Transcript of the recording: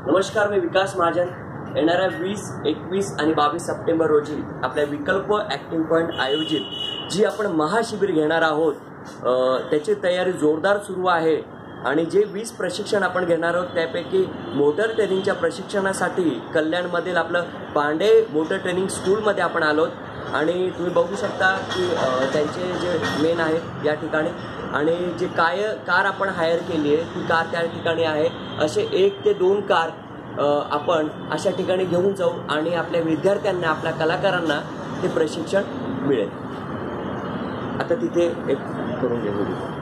नमस्कार, मी विकास महाजन। येणाऱ्या 20, 21 आणि 22 सप्टेंबर रोजी आपल्या विकल्प ॲक्टिंग पॉईंट आयोजित जी आपण महाशिबिर घेणार आहोत त्याची तयारी जोरदार सुरू आहे। आणि जे 20 प्रशिक्षण आपण घेणार आहोत त्यापैकी मोटर ट्रेनिंगच्या प्रशिक्षणासाठी कल्याणमधील आपलं पांडे मोटर ट्रेनिंग स्कूलमध्ये आपण आलोत आणि तुम्ही बघू शकता की त्यांचे जे मेन आहेत या ठिकाणी आणि जे कार आपण हायर केली आहे ती कार त्या ठिकाणी आहे। असे 1 ते 2 कार आपण अशा ठिकाणी घेऊन जाऊ आणि आपल्या विद्यार्थ्यांना आपल्या कलाकारांना ते प्रशिक्षण मिळेल। आता तिथे एक करून घेऊ।